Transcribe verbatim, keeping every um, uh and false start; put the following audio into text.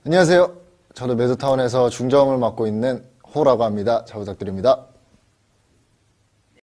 안녕하세요. 저는 매드타운에서 중점을 맡고 있는 호라고 합니다. 잘 부탁드립니다.